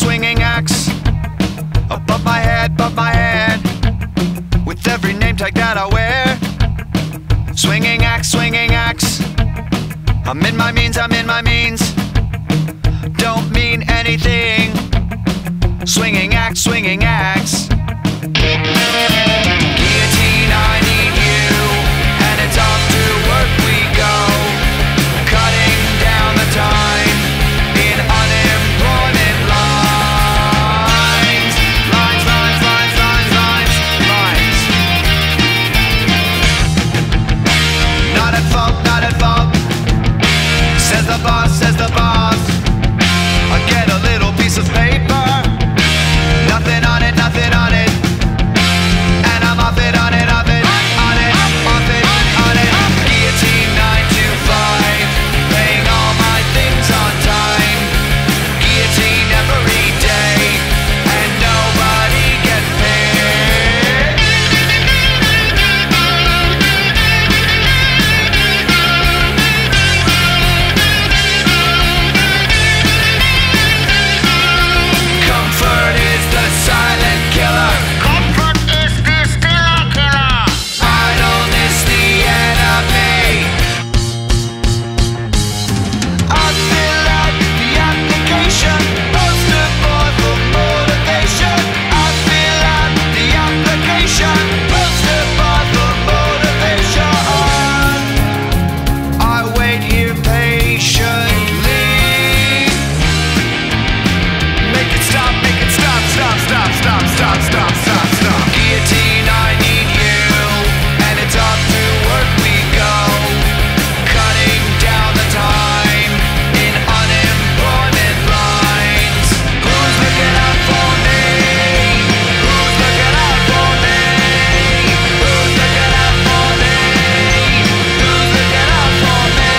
swinging axe. Above my head, with every name tag that I wear. Swinging axe, I'm in my means, don't mean anything. Swinging axe, Guillotine, I need you, and it's off to work we go. Cutting down the time in unemployment lines. Lines. Not at fault, says the boss. I get a little piece of paper, nothing on it, and I'm off it, on it. Guillotine 9 to 5, paying all my things on time. Guillotine every day, and nobody gets paid. Comfort is the silent killer. Comfort is the stillekille. Idleness the enemy. I fill out the application, poster boy for motivation. I fill out the application, poster boy for motivation. I wait here patiently. Make it stop. Guillotine, I need you, and it's off to work we go. Cutting down the time in unemployment lines. Who's looking out for me? Who's looking out for me? Who's looking out for me? Who's looking out for me?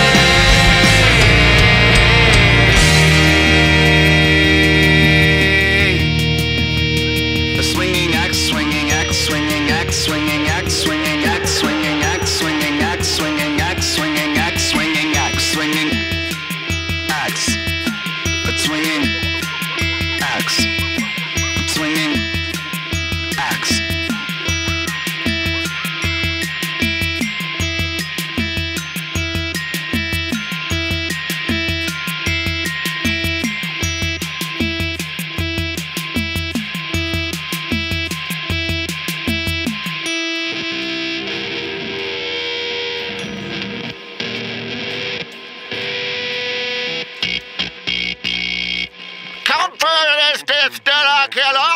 The swinging axe, swinging axe, swinging axe, swinging axe, swinging axe, swinging axe, swinging axe, swinging axe, swinging axe, swinging axe, swinging axe, a swinging axe, swinging axe. Comfort is the stillekille.